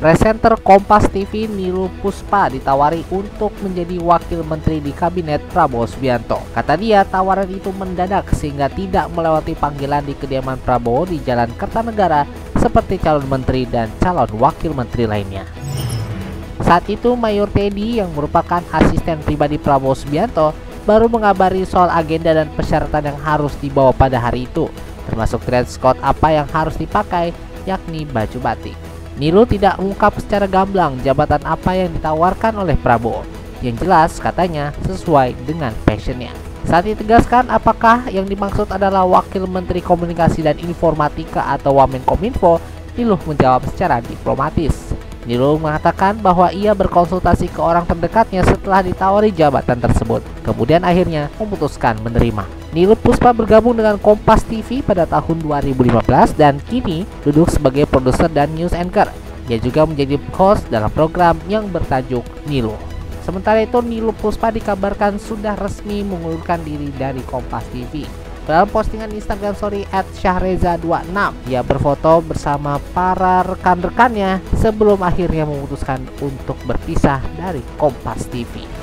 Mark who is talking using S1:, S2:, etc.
S1: Presenter Kompas TV Nilul Puspa ditawari untuk menjadi wakil menteri di kabinet Prabowo Subianto. Kata dia, tawaran itu mendadak sehingga tidak melewati panggilan di kediaman Prabowo di Jalan Kertanegara seperti calon menteri dan calon wakil menteri lainnya. Saat itu Mayor Teddy yang merupakan asisten pribadi Prabowo Subianto baru mengabari soal agenda dan persyaratan yang harus dibawa pada hari itu, termasuk dress code apa yang harus dipakai, yakni baju batik. Nilul tidak mengungkap secara gamblang jabatan apa yang ditawarkan oleh Prabowo. Yang jelas katanya sesuai dengan passionnya. Saat ditegaskan apakah yang dimaksud adalah Wakil Menteri Komunikasi dan Informatika atau Wamenkominfo, Nilul menjawab secara diplomatis. Nilul mengatakan bahwa ia berkonsultasi ke orang terdekatnya setelah ditawari jabatan tersebut. Kemudian akhirnya memutuskan menerima. Nilul Puspa bergabung dengan Kompas TV pada tahun 2015 dan kini duduk sebagai produser dan news anchor. Ia juga menjadi host dalam program yang bertajuk Nilul. Sementara itu, Nilul Puspa dikabarkan sudah resmi mengundurkan diri dari Kompas TV. Dalam postingan Instagram story @syahreza26, ia berfoto bersama para rekan-rekannya sebelum akhirnya memutuskan untuk berpisah dari Kompas TV.